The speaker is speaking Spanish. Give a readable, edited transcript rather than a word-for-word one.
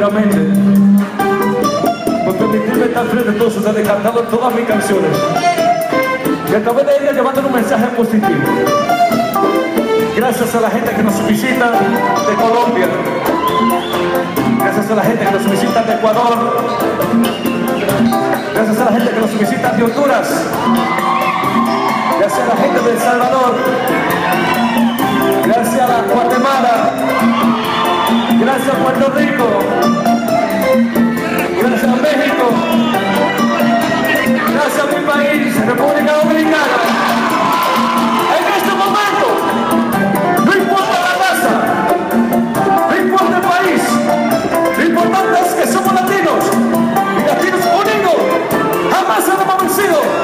nuevamente por permitirme estar frente a todos ustedes cantando todas mis canciones y a través de ellas llevando un mensaje positivo. Gracias a la gente que nos visita de Colombia, gracias a la gente que nos visita de Ecuador, gracias a la gente que nos visita de Honduras, gracias a la gente de El Salvador, gracias a la Guatemala, gracias a Puerto Rico, gracias a México, gracias a mi país, República Dominicana. En este momento, no importa la raza, no importa el país, lo importante es que somos latinos, y latinos unidos jamás se han vencido.